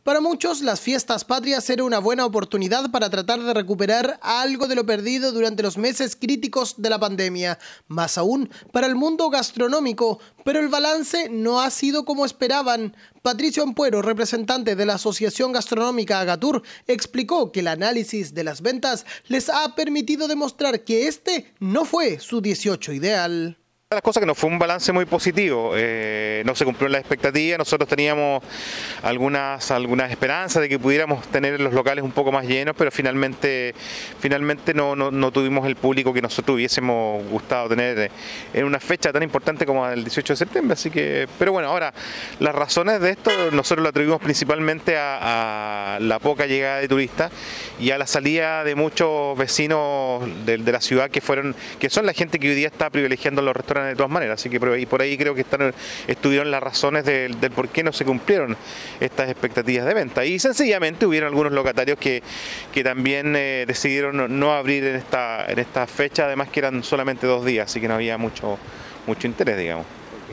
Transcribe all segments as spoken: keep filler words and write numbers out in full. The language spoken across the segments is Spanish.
Para muchos, las fiestas patrias eran una buena oportunidad para tratar de recuperar algo de lo perdido durante los meses críticos de la pandemia, más aún para el mundo gastronómico, pero el balance no ha sido como esperaban. Patricio Ampuero, representante de la Asociación Gastronómica Agatur, explicó que el análisis de las ventas les ha permitido demostrar que este no fue su dieciocho ideal. Las cosas que no fue un balance muy positivo, eh, no se cumplió la expectativa. Nosotros teníamos algunas, algunas esperanzas de que pudiéramos tener los locales un poco más llenos, pero finalmente, finalmente no, no, no tuvimos el público que nosotros hubiésemos gustado tener en una fecha tan importante como el dieciocho de septiembre. Así que, pero bueno, ahora las razones de esto nosotros lo atribuimos principalmente a, a la poca llegada de turistas y a la salida de muchos vecinos de, de la ciudad que fueron, que son la gente que hoy día está privilegiando los restaurantes de todas maneras, así que por ahí, por ahí creo que están, estuvieron las razones del, del por qué no se cumplieron estas expectativas de venta, y sencillamente hubieron algunos locatarios que, que también eh, decidieron no abrir en esta, en esta fecha, además que eran solamente dos días, así que no había mucho, mucho interés, digamos.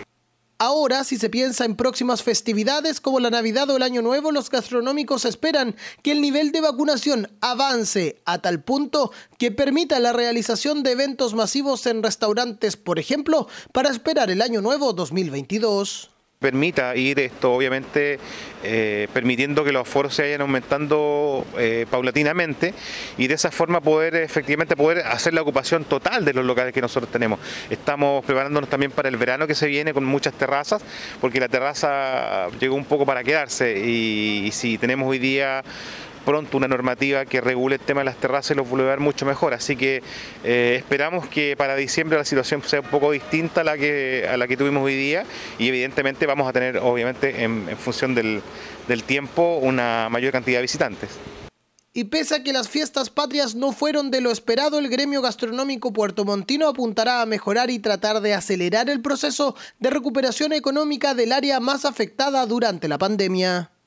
Ahora, si se piensa en próximas festividades como la Navidad o el Año Nuevo, los gastronómicos esperan que el nivel de vacunación avance a tal punto que permita la realización de eventos masivos en restaurantes, por ejemplo, para esperar el Año Nuevo dos mil veintidós. Permita ir esto, obviamente, eh, permitiendo que los aforos se vayan aumentando eh, paulatinamente y de esa forma poder efectivamente poder hacer la ocupación total de los locales que nosotros tenemos. Estamos preparándonos también para el verano que se viene con muchas terrazas, porque la terraza llegó un poco para quedarse y, y si tenemos hoy día pronto una normativa que regule el tema de las terrazas y los boulevards mucho mejor, así que eh, esperamos que para diciembre la situación sea un poco distinta a la que, a la que tuvimos hoy día y evidentemente vamos a tener, obviamente, en, en función del, del tiempo, una mayor cantidad de visitantes. Y pese a que las fiestas patrias no fueron de lo esperado, el gremio gastronómico puertomontino apuntará a mejorar y tratar de acelerar el proceso de recuperación económica del área más afectada durante la pandemia.